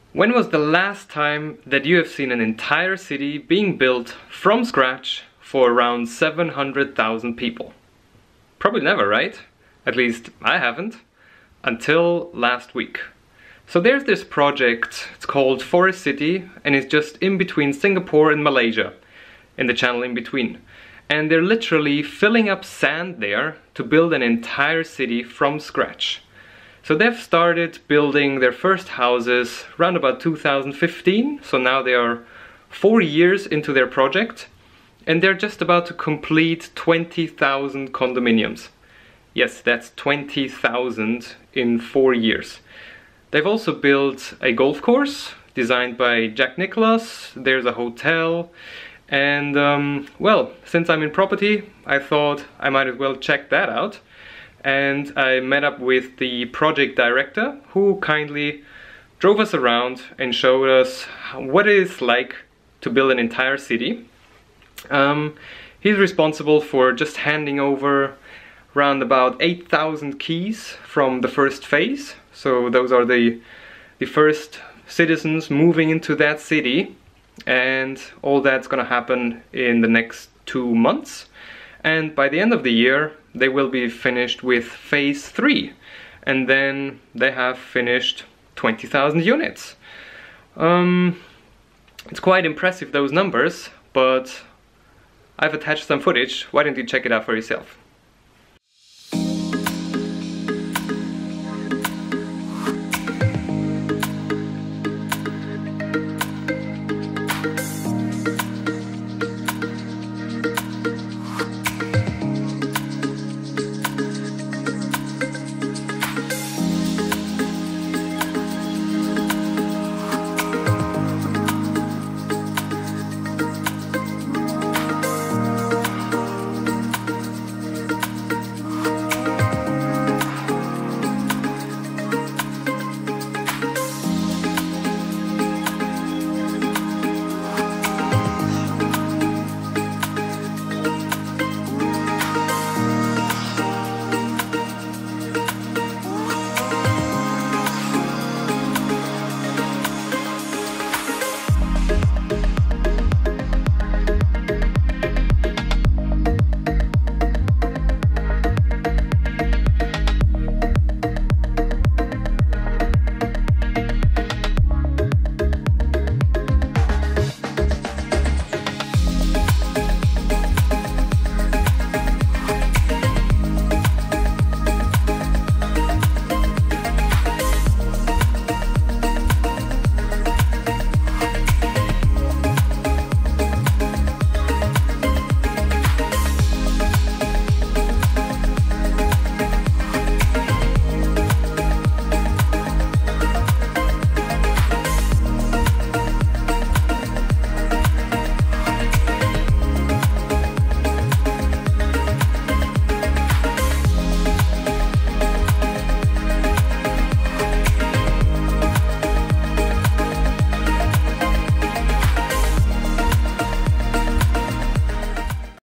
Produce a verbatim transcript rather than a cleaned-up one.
When was the last time that you have seen an entire city being built from scratch for around seven hundred thousand people? Probably never, right? At least I haven't. Until last week. So there's this project, it's called Forest City, and it's just in between Singapore and Malaysia, in the channel in between. And they're literally filling up sand there to build an entire city from scratch. So they've started building their first houses around about two thousand fifteen, so now they are four years into their project, and they're just about to complete twenty thousand condominiums. Yes, that's twenty thousand in four years. They've also built a golf course designed by Jack Nicklaus, there's a hotel, and um, well, since I'm in property, I thought I might as well check that out. And I met up with the project director, who kindly drove us around and showed us what it is like to build an entire city. Um, he's responsible for just handing over around about eight thousand keys from the first phase. So those are the, the first citizens moving into that city, and all that's gonna happen in the next two months. And by the end of the year, they will be finished with phase three, and then they have finished twenty thousand units. Um, it's quite impressive, those numbers, but I've attached some footage. Why don't you check it out for yourself?